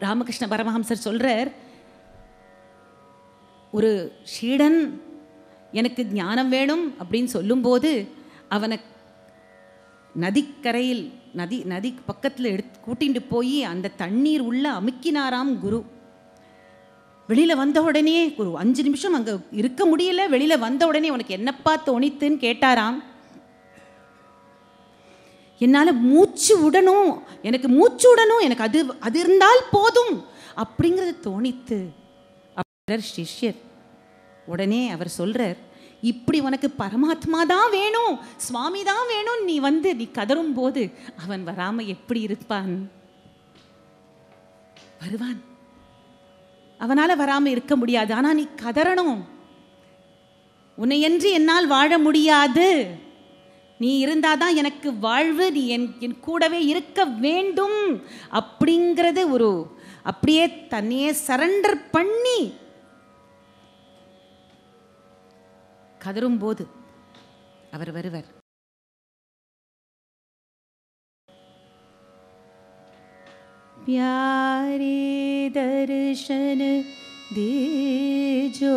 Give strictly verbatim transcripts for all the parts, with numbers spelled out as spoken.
ராமகிருஷ்ண பரமஹம்சர் சொல்கிறார், ஒரு சீடன் எனக்கு ஞானம் வேணும் அப்படின்னு சொல்லும்போது அவனை நதிக்கரையில் நதி நதி பக்கத்தில் எடுத்து கூட்டிகிட்டு போய் அந்த தண்ணீர் உள்ள அமுக்கினாராம் குரு. வெளியில் வந்த உடனே ஒரு அஞ்சு நிமிஷம் அங்கே இருக்க முடியல, வெளியில் வந்த உடனே உனக்கு என்னப்பா தோணித்துன்னு கேட்டாராம். என்னால் மூச்சு விடணும், எனக்கு மூச்சு விடணும், எனக்கு அது அது இருந்தால் போதும் அப்படிங்கிறது தோணித்து அப்படின்ற சிஷ்யர். உடனே அவர் சொல்கிறார், இப்படி உனக்கு பரமாத்மா தான் வேணும், சுவாமி தான் வேணும், நீ வந்து நீ கதரும் போது அவன் வராமல் எப்படி இருப்பான்? வருவான், அவனால் வராமல் இருக்க முடியாது. ஆனால் நீ கதறணும், உன்னையன்றி என்னால் வாழ முடியாது, நீ இருந்தாதான் எனக்கு வாழ்வு, நீ என் என் கூடவே இருக்க வேண்டும் அப்படிங்கிறது ஒரு அப்படியே தன்னையே சரண்டர் பண்ணி கதரும்போது அவர் வருவர். प्यारे दर्शन दीजो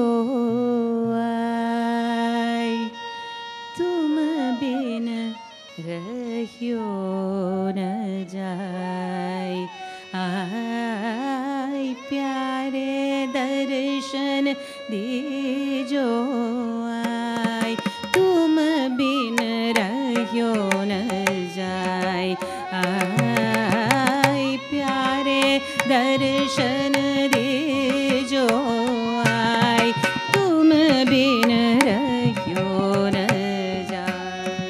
आय, तुम बिन रहियो न जाय। आय प्यारे दर्शन दीजो आय, तुम बिन रहियो न जाय। आय प्यारे दर्शन दीजो आय, तुम बिन रहियो न जाय।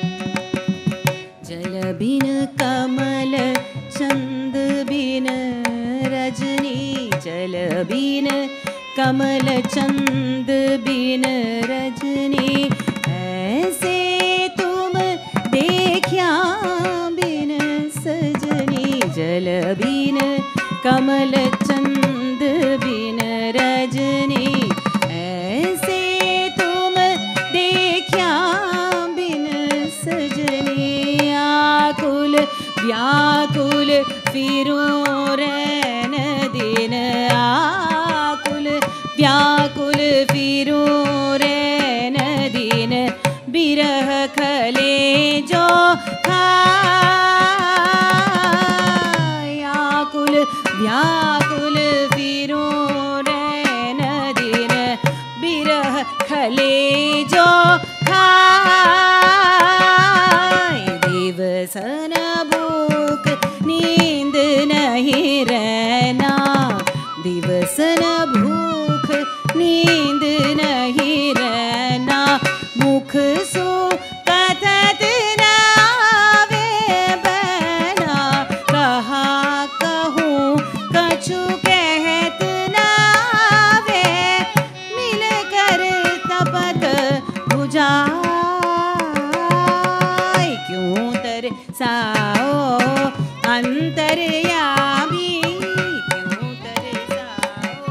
जल बिन कमल चंद बिन रजनी, जल बिन कमल चंद बिन रजनी, ऐसे तुम देखा बिन सजनी। जल बिन कमल चंद बिन रजनी, ऐसे तुम देखा बिन सजनी। आकुल व्याकुल फिरो रैन दिन, आकुल व्याकुल फिरो रैन दिन, बिरह खले जो खाय। आकुल व्याकुल फिरो रैन दिन, बिरह खले जो खाय। दिवसन भूख नींद नहीं रहना, दिवसन भूख नींद नहीं रहना। मुख सो कथत न आवे बना, कहा कहूँ कछु कहत न आवे। मिल कर तपत बुझाय, क्यों तरसाओ अंतर्यामी, क्यों तरसाओ।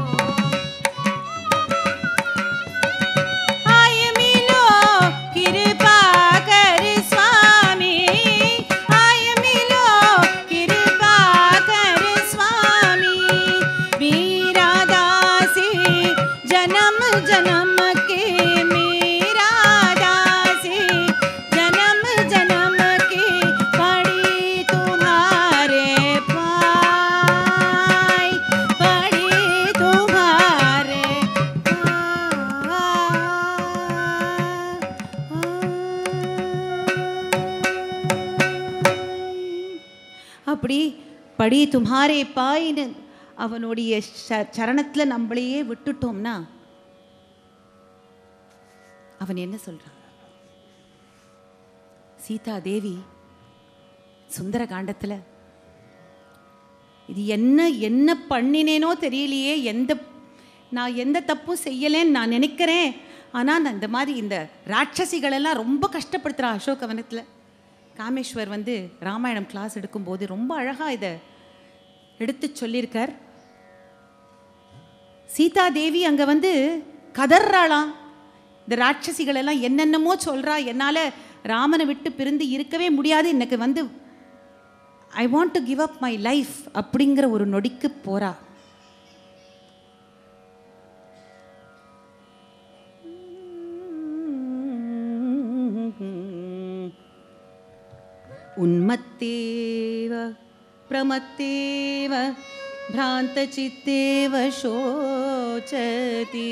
आय मिलो कृपा कर स्वामी, आय मिलो कृपा कर स्वामी। मेरा दासी जन्म जन्म के, मेरा दासी जन्म जन्म के, पड़ी तुम्हारे पाय, पड़ी तुम्हारे அப்படி படி தும்ஹாரே பாய்னு அவனுடைய சரணத்தில் நம்மளையே விட்டுட்டோம்னா அவன் என்ன சொல்றான்? சீதா தேவி சுந்தர காண்டத்தில் இது என்ன என்ன பண்ணினேனோ தெரியலையே, எந்த நான் எந்த தப்பும் செய்யலேன்னு நான் நினைக்கிறேன், ஆனால் நான் இந்த மாதிரி இந்த ராட்சசிகளெல்லாம் ரொம்ப கஷ்டப்படுத்துகிறா. அசோகவனத்தில் காமேஸ்வர் வந்து ராமாயணம் கிளாஸ் எடுக்கும்போது ரொம்ப அழகாக இதை எடுத்து சொல்லியிருக்கார். சீதா தேவி அங்கே வந்து கதறாளாம், இந்த ராட்சசிகளெல்லாம் என்னென்னமோ சொல்கிறா, என்னால் ராமனை விட்டு பிரிந்து இருக்கவே முடியாது, எனக்கு வந்து I want to give up my life அப்படிங்கிற ஒரு நொடிக்கு போறா. உன்மத்தேவ பிரமத்தேவ भ्रांत चित्तेव शोचति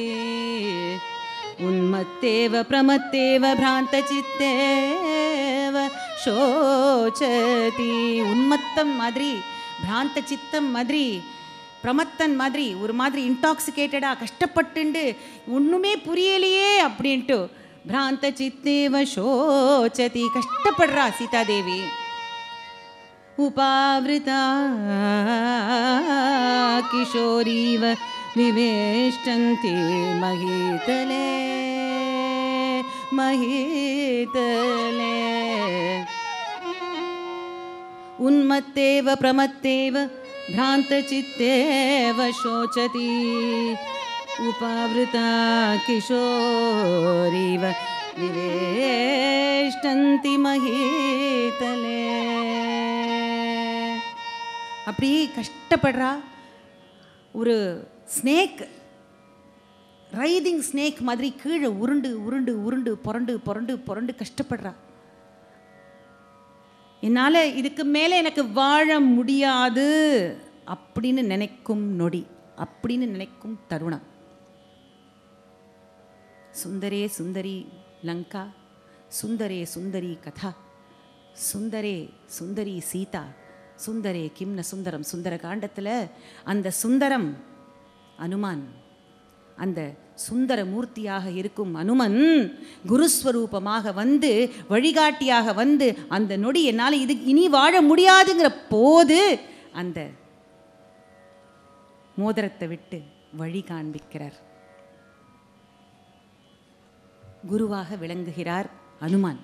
उन्मत्तेव प्रमत्तेव भ्रांत चित्तेव शोचति उन्मत्तम மாதிரி भ्रांत चित्तम மாதிரி பிரமத்தன் மாதிரி ஒரு மாதிரி இன்டாக்சிகேட்டடா கஷ்டப்பட்டுண்டு ஒண்ணுமே புரியலையே அப்படின்ட்டு भ्रांत चित्तेव शोचति கஷ்டப்படுறா சீதா தேவி. उपावृता किशोरीव विवेष्टन्ति महीतले महीतले उन्मत्तेव प्रमत्तेव भ्रान्तचित्तेव शोचति उपावृता किशोरीव विवेष्टन्ति महीतले. அப்படி கஷ்டப்படுறா. ஒரு ஸ்னேக், ரைடிங் ஸ்னேக் மாதிரி கீழே உருண்டு உருண்டு உருண்டு புரண்டு புரண்டு புரண்டு கஷ்டப்படுறா. என்னால் இதுக்கு மேலே எனக்கு வாழ முடியாது அப்படின்னு நினைக்கும் நொடி, அப்படின்னு நினைக்கும் தருணம். சுந்தரே சுந்தரி லங்கா, சுந்தரே சுந்தரி கதா, சுந்தரே சுந்தரி சீதா, சுந்தரே கிம்ன சுந்தரம். சுந்தர காண்டத்தில் அந்த சுந்தரம் அனுமான், அந்த சுந்தர மூர்த்தியாக இருக்கும் அனுமன் குருஸ்வரூபமாக வந்து வழிகாட்டியாக வந்து அந்த நொடி என்னால் இது இனி வாழ முடியாதுங்கிற போது அந்த மோதிரத்தை விட்டு வழி காண்பிக்கிறார். குருவாக விளங்குகிறார் அனுமான்.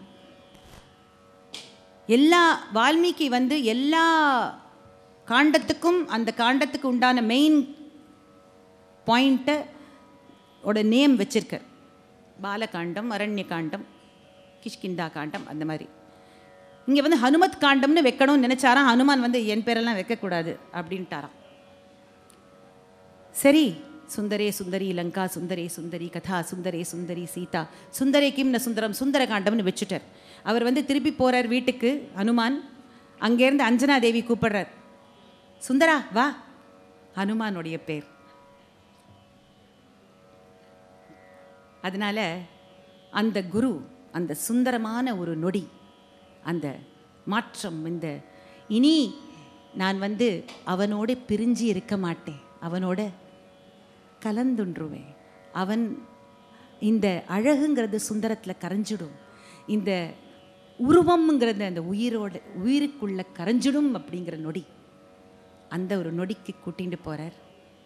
எல்லா வால்மீகி வந்து எல்லா காண்டத்துக்கும் அந்த காண்டத்துக்கு உண்டான மெயின் பாயிண்ட்டை ஓட நேம் வச்சிருக்கார். பாலகாண்டம், அரண்ய காண்டம், கிஷ்கிந்தா காண்டம், அந்த மாதிரி. இங்கே வந்து ஹனுமத் காண்டம்னு வைக்கணும்னு நினச்சாராம். ஹனுமான் வந்து என் பேரெல்லாம் வைக்கக்கூடாது அப்படின்ட்டாராம். சரி, சுந்தரே சுந்தரி லங்கா, சுந்தரே சுந்தரி கதா, சுந்தரே சுந்தரி சீதா, சுந்தரே கிம்ன சுந்தரம், சுந்தர காண்டம்னு வச்சுட்டார். அவர் வந்து திருப்பி போகிறார் வீட்டுக்கு ஹனுமான். அங்கேருந்து அஞ்சனா தேவி கூப்பிடுறார், சுந்தரா வா. ஹனுமானுடைய பேர். அதனால் அந்த குரு, அந்த சுந்தரமான ஒரு நொடி, அந்த மாற்றம், இந்த இனி நான் வந்து அவனோட பிரிஞ்சு இருக்க மாட்டேன், அவனோட கலந்துன்றுவேன். அவன் இந்த அழகுங்கிறது சுந்தரத்தில் கரைஞ்சிடும், இந்த உருவம்ங்கிறது அந்த உயிரோட உயிருக்குள்ள கரைஞ்சிடும் அப்படிங்கிற நொடி, அந்த ஒரு நொடிக்கு கூட்டிகிட்டு போகிறார்.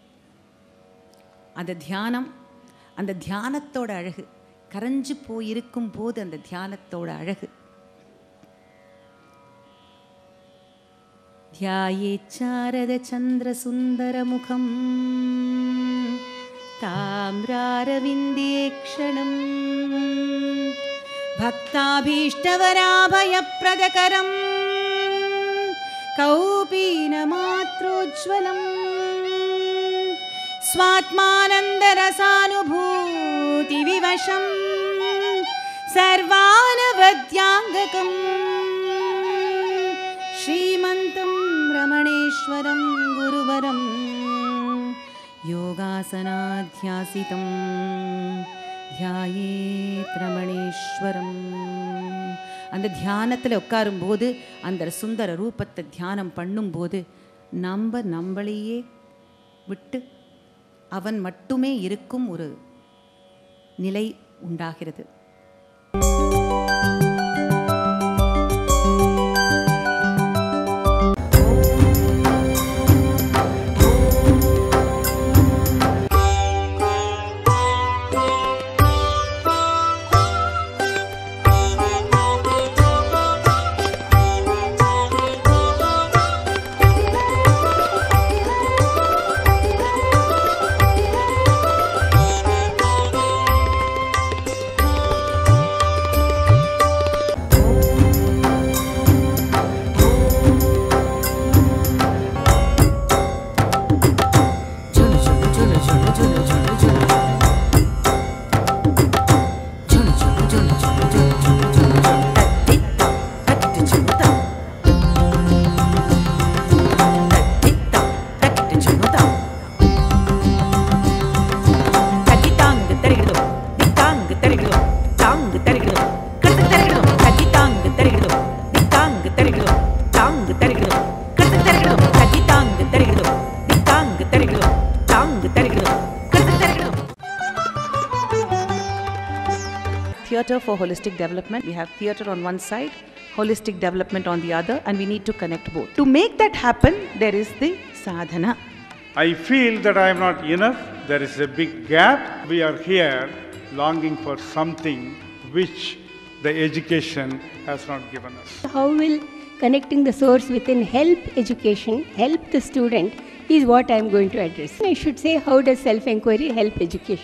அந்த தியானம், அந்த தியானத்தோட அழகு, கரைஞ்சு போயிருக்கும் போது அந்த தியானத்தோட அழகு. தியாயேச்சாரத சந்திர சுந்தர முகம் தாம்ராரவிந்தேக்ஷணம் பக்தாபீஷ்டவராபயப்ரதகரம் கௌபீனமாத்ரோஜ்வலம் स्वात्मानन्दरसानुभूति विवशं सर्वानवद्याङ्गकं श्रीमन्तं रमणेश्वरं गुरुवरं योगासनाध्यासितं ध्यायेत् रमणेश्वरं. அந்த தியானத்தில் உட்காரும்போது, அந்த சுந்தர ரூபத்தை தியானம் பண்ணும்போது நம்ம நம்மளையே விட்டு அவன் மட்டுமே இருக்கும் ஒரு நிலை உண்டாகிறது. Theatre for holistic development. We have theatre on one side, holistic development on the other, and we need to connect both. To make that happen, there is the sadhana. I feel that I am not enough. There is a big gap. We are here longing for something which the education has not given us. How will connecting the source within help education, help the student, is what I am going to address. I should say, how does self-inquiry help education?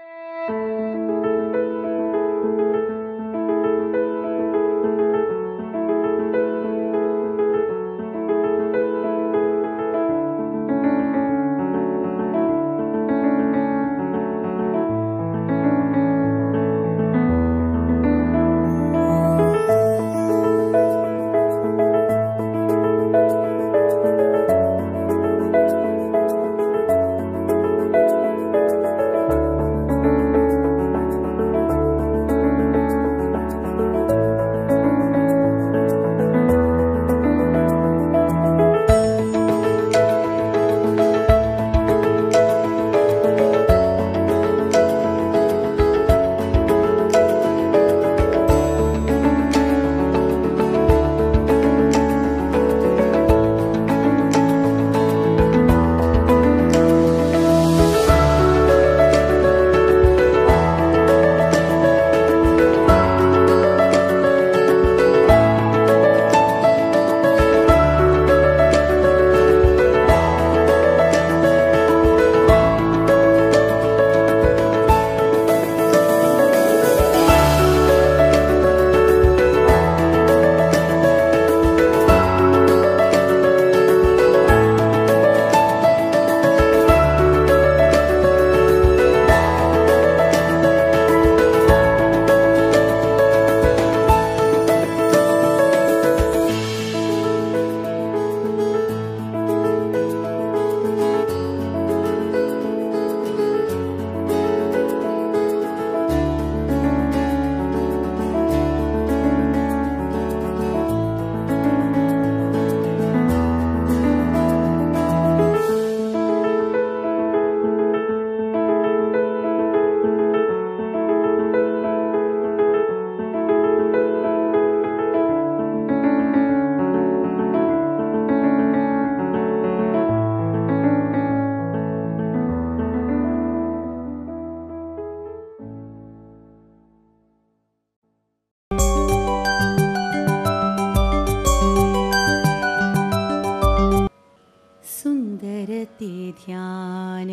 ध्यान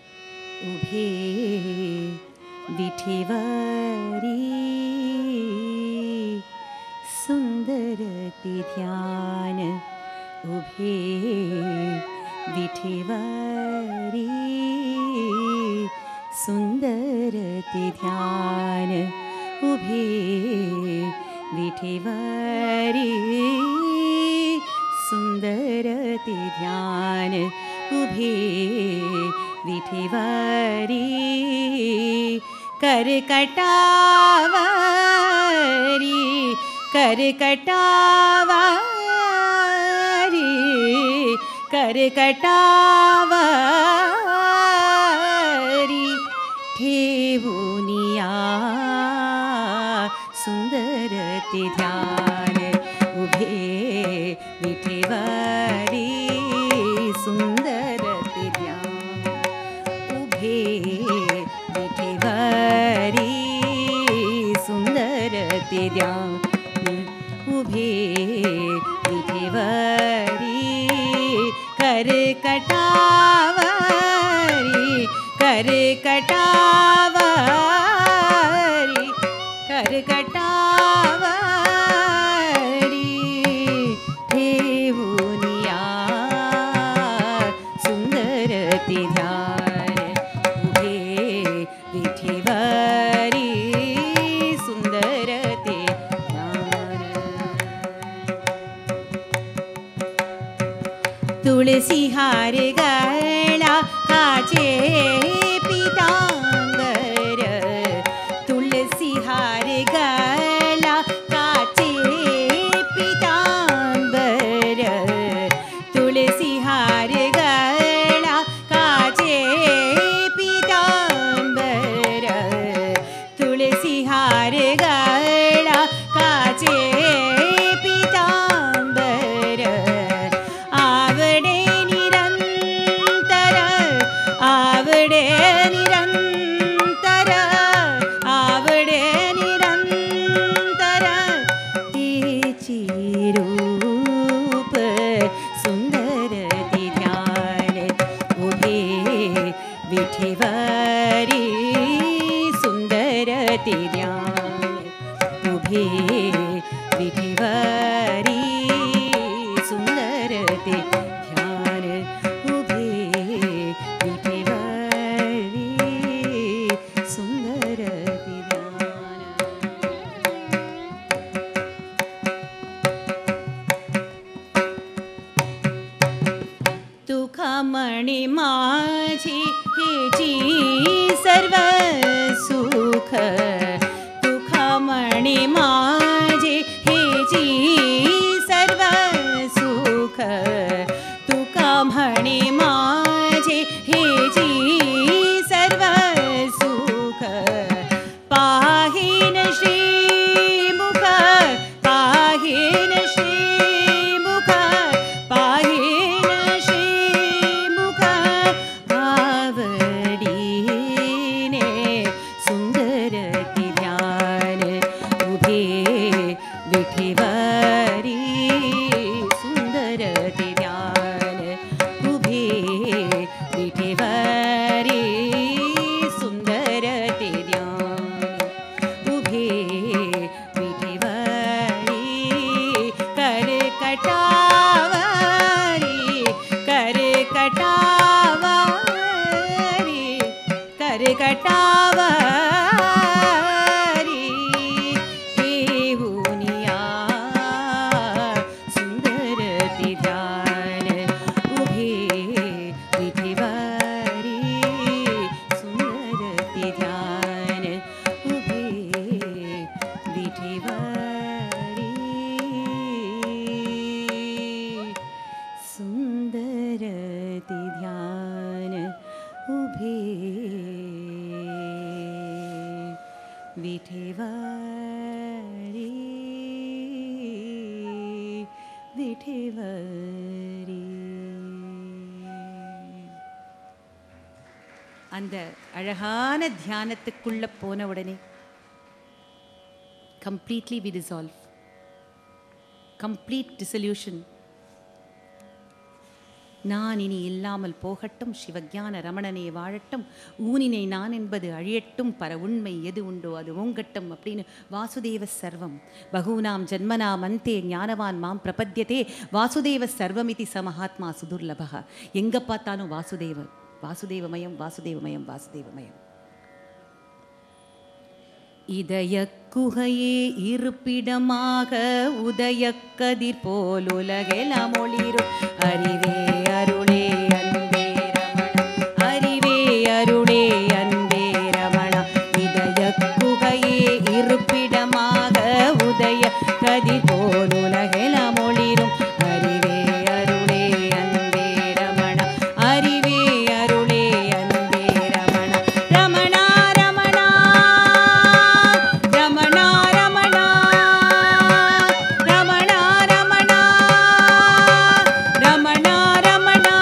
उभे विठेवरी सुंदरते ध्यान उभे विठेवरी सुंदरते ध्यान उभे विठेवरी सुंदरते ध्यान उभे विठेवरी करकटावरी करकटावरी करकटावरी ठेवुनिया सुंदरते ध्यान उभे विठेवरी सुंदरते ध्यान उभे विठेवरी सुंदरते ध्यान उभे विठेवरी करकटावरी करकटावरी करकटावरी ठेवुनिया सुंदरते ध्यान उभे विठेवरी सुंदरते ध्यान ತುಳಸಿ ಹಾರಗಳ ಕಾಚೆ ಪೀತಾಂಬರ ತುಳಸಿ ಹಾರಗಳ ಕಾಚೆ ಪೀತಾಂಬರ ತುಳಸಿ ಹಾರಗಳ ಕಾಚೆ ಪೀತಾಂಬರ ತುಳಸಿ ಹಾರಗಳ ಕಾಚೆ ಪೀತಾಂಬರ आवडे निरंतर आवडे निरंतर आवडे निरंतर तिची रूप सुंदर ती ध्यान उभे विठेवरी सुंदर ती ध्यान उभे विठेवरी सुंदर ते ध्यान उभे विठेवरी सुंदर ते ध्यान तुखमणि माझी हेची सर्व सुख तुखमणि माझे हेची सर्व सुख तुका म्हणे माझे हेची सर्व सुख पाहिन श्रीमुख पाहिन श्रीमुख पाहिन श्रीमुख आवडीने सुंदर ती ध्यान उभे विठेवरी सुंदर ते ध्यान उभे विठेवरी सुंदर ते ध्यान उभे विठेवरी कर कटावरी कर कटावरी कर कटावरी हेहुनिया सुंदर ते ध्यान उभे विठेवरी सुंदर ते ध्यान उभे विठेवरी सुंदर ते ध्यान उभे विठेवरी विठेवरी அந்த அழகான தியானத்துக்குள்ள போன உடனே completely we dissolve complete dissolution நான் இனி இல்லாமல் போகட்டும் சிவஞான ரமணனே வாழட்டும் ஊனினை நான் என்பது அழியட்டும் பர உண்மை எது உண்டோ அது ஓங்கட்டும் அப்படின்னு வாசுதேவ சர்வம் பகூனாம் ஜன்மனாம் அந்தே ஞானவான் மாம் பிரபத்யதே வாசுதேவ சர்வமிதி ச மகாத்மா சுதுர்லபக எங்க பார்த்தாலும் வாசுதேவ வாசுதேவமயம் வாசுதேவமயம் வாசுதேவமயம் இதய குகையே இருப்பிடமாக உதய கதிர் போல் உலகெல்லாம் ஒளிரும் அறிவே அருளே அன்பே ரமணா அறிவே அருளே அன்பே ரமணா இதய குகையே இருப்பிடமாக உதய கதிர் போல் உலகெல்லாம் ஒளிரும் அறிவே அருளே அன்பே ரமணா அறிவே அருளே அன்பே ரமணா ரமணா ரமணா ரமணா ரமணா ரமணா ரமணா ரமணா ரமணா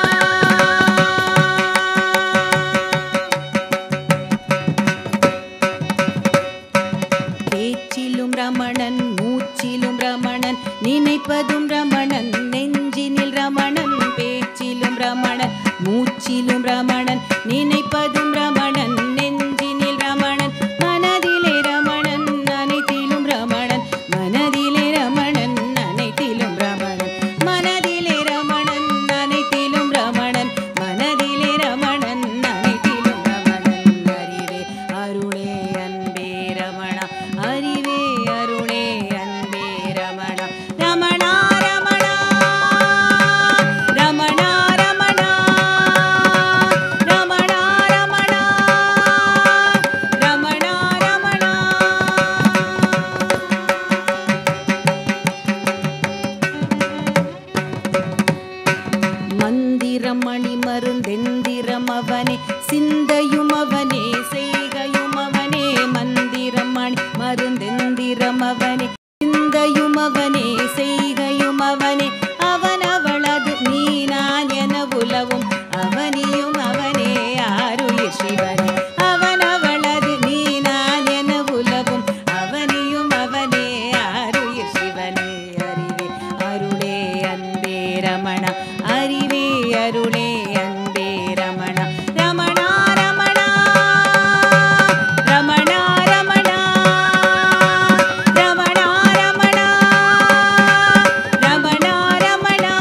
பேச்சிலும் ரமணன் மூச்சிலும் ரமணன் நினைப்பதும் ரமணன் நெஞ்சினில் ரமணன் பேச்சிலும் ரமணன் மூச்சிலும் ரமணன் நினைப்பதும் ரமணன் நெஞ்சினில் ரமணன் மனதிலே ரமணன் அனைத்திலும் ரமணன் மனதிலே ரமணன் அனைத்திலும் ரமணன் மனதிலே ரமணன் அனைத்திலும் ரமணன் மனதிலே ரமணன் அனைத்திலும் ரமணன் அறிவே அருளே அன்பே ரமணா அறிவே அருளே அன்பே ரமணா ரமணா ரமணா மந்திரம் மணி மருந்தெந்திரம் அவனே சிந்தையும் அவனே செய்கையும் அவனே மந்திரம் மணி மருந்தெந்திரம் அவனே சிந்தையும் அவனே செய்கையும் அவனே அவன் அவளது நீ நான் என உலவும் அவனியும் அவனே ஆருயிர் சிவனே அவன் அவளது நீ நான் என உலவும் அவனியும் அவனே ஆருயிர் சிவனே அறிவே அருளே அன்பே ரமணா அறிவே அருளே அன்பே ரமணா ரமணா ரமணா ரமணா ரமணா ரமணா ரமணா ரமணா ரமணா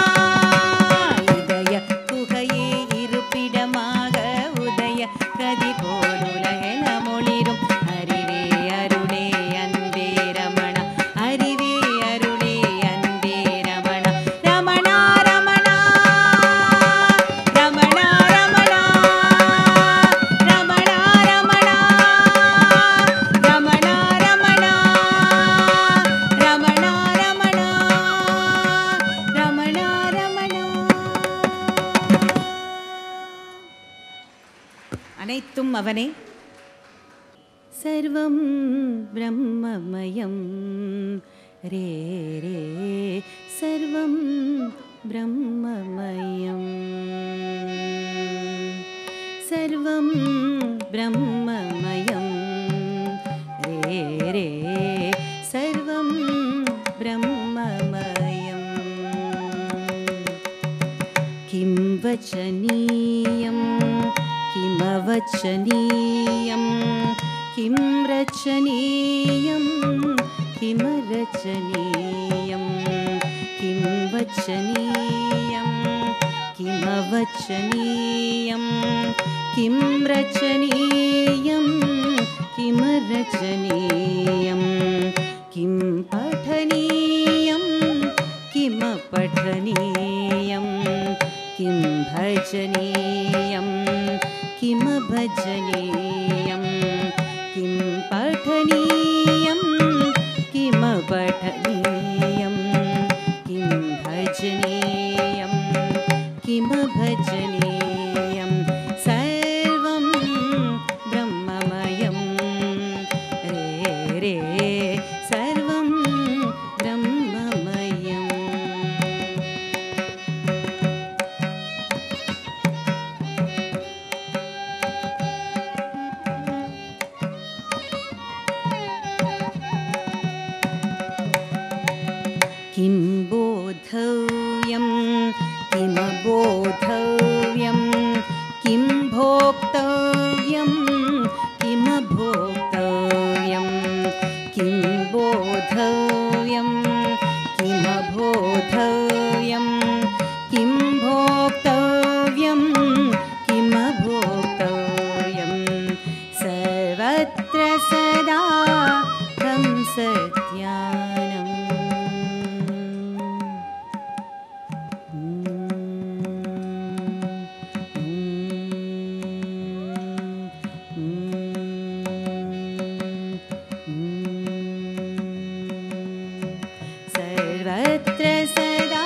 இதய குகையே இருப்பிடமாக உதய கதி போலுலகென மொழிரும் அறிவே அருளே அன்பே ரமணா அறிவே அருளே அன்பே ரமணா ரமணா ரமணா ரமணா ரமணா ரமணா ரமணா ரமணா ரமணா ரமணா ரமணா ரமணா ரமணா அனைத்தும் அவனே சர்வம் பிரம்மமயம் ரே ரே சர்வம் பிரம்மமயம் சர்வம் பிரம்மமயம் ரே ரே சர்வம் பிரம்மமயம் किं वचनीयं किमवचनीयं किं रचनीयं किमरचनीयं किं वचनीयं किमवचनीयं किं रचनीयं किमरचनीयं किं पठनीयं किमपठनीयं किं भजनीयं किमभजनीयं किं पठनीयं किमपठनीयं किं भजनीयं किमभजनीयं सर्वं ब्रह्ममयं रे रे सर्वं ब्रह्ममयम् किं बोधव्यं किमबोधव्यं किं भोक्तव्यं किमभोक्तव्यं किं बोधव्यं किमबोधव्यं किं भोक्तव्यं किमभोक्तव्यं सर्वत्र सदा तं सत्यानम् सर्वत्र सदा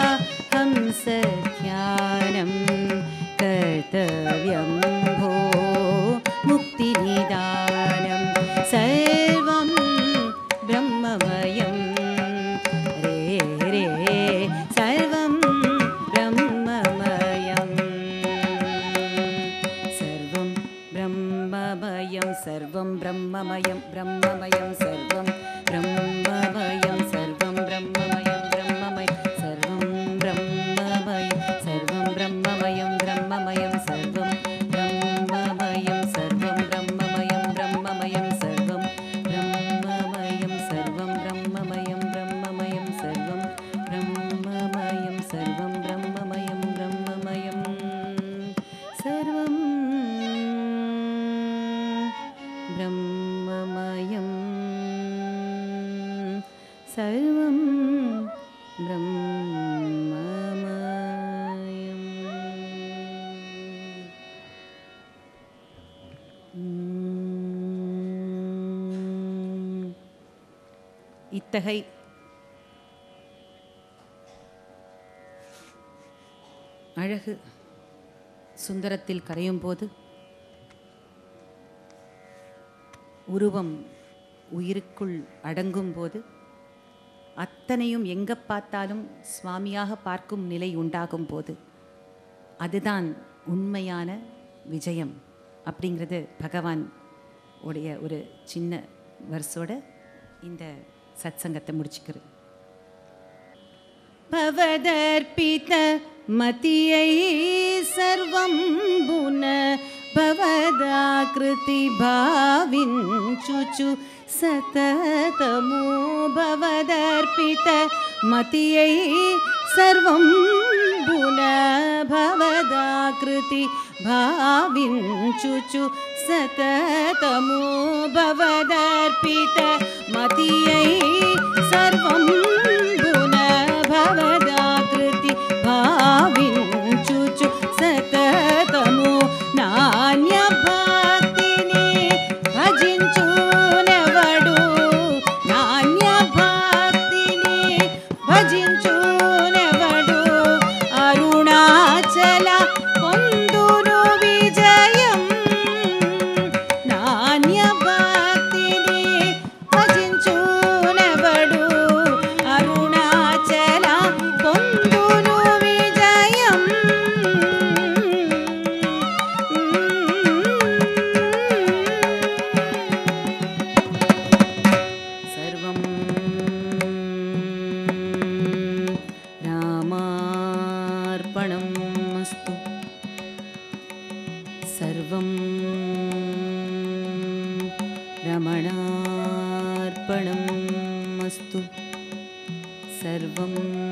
हंसध्यानं कर्तव्यं भो मुक्तिनिदानं सर्वं ब्रह्ममयं रे रे सर्वं ब्रह्ममयं सर्वं ब्रह्ममयं सर्वं ब्रह्ममयं ब्रह्ममयं सर्वं ब्रह्ममयं सर्वं ब्रह्ममयं ब्रह्ममयं सर्वं ब्रह्ममयं सर्वं ब्रह्ममयं ब्रह्ममयं सर्वं ब्रह्ममयं सर्वं ब्रह्ममयं ब्रह्ममयं सर्वं ब्रह्ममयं सर्वं ब्रह्ममयं ब्रह्ममयं सर्वं ब्रह्ममयं सर्वं ब्रह्ममयं ब्रह्ममयं सर्वं ब्रह्ममयं सर्वं ब्रह्ममयम् இத்தகை அழகு சுந்தரத்தில் கரையும் போது உருவம் உயிருக்குள் அடங்கும் போது அத்தனையும் எங்கே பார்த்தாலும் சுவாமியாக பார்க்கும் நிலை உண்டாகும் போது அதுதான் உண்மையான விஜயம் அப்படிங்கிறது பகவான் உடைய ஒரு சின்ன வர்ஸோட இந்த சத்சங்கத்தை முடிச்சுக்கிறேன். பவதர்பித மதியை சர்வம் புன பவதாக்ருதி பாவிஞ்சுச்சு சததமோ பவதர்பித மதியை சர்வம் புன பவதாக்ருதி பாவிஞ்சுச்சு சததமோ பவதர்பித மதியை சர்வம் புன பவதாக்ருதி భావించుచు సతతము నాణ్య భక్తిని భజించునెవడు నాణ్య భక్తిని భజించునెవడు అరుణాచల పొందును విజయం నాణ్య భక్తిని భజించునెవడు అరుణాచల పొందును విజయం సర్వం రామార్పణమస్తు సర్వం రమణార్పణమస్తు సర్వం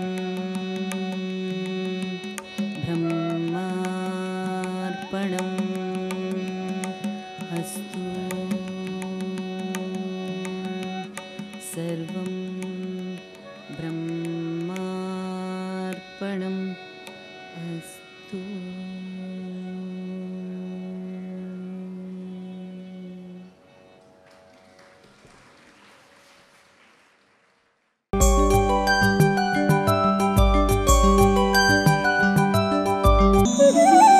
బ్రహ్మార్పణం అస్తు సర్వం బ్రహ్మార్పణం అస్తు. Thank you.